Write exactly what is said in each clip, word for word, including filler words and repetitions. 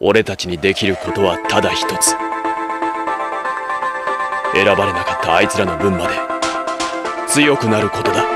俺たちにできることはただ一つ。選ばれなかったあいつらの分まで強くなることだ。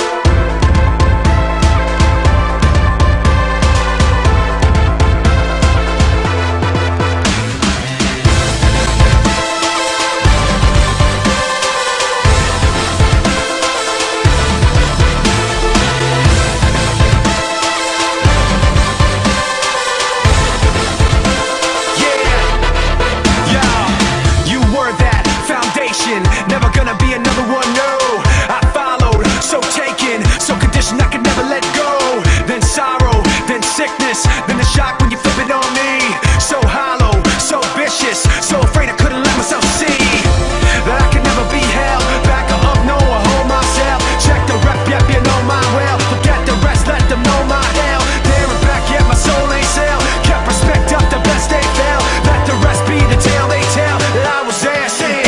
Never gonna be another one, no. I followed, so taken, so conditioned I could never let go. Then sorrow, then sickness, then the shock when you flip it on me. So hollow, so vicious, so afraid I couldn't let myself see that I could never be held back or up, no, I hold myself. Check the rep, yep, you know my well. Forget the rest, let them know my hell. There and back, yet my soul ain't sell. Kept respect up, the best they fell. Let the rest be the tale they tell that I was there saying.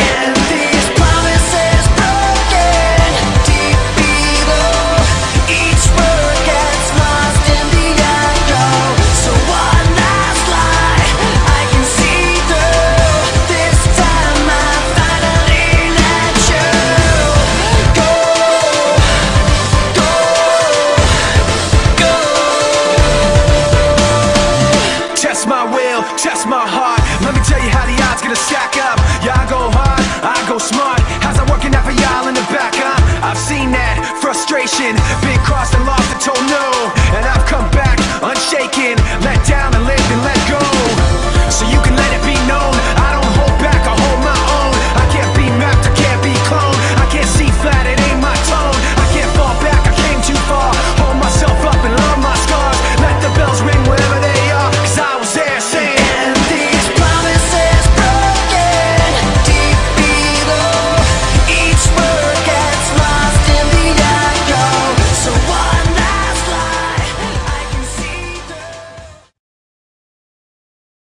Test my heart, let me tell you how the odds gonna stack up. Yeah, I go hard, I go smart. How's that working out for y'all in the back, huh? I've seen that frustration, been crossed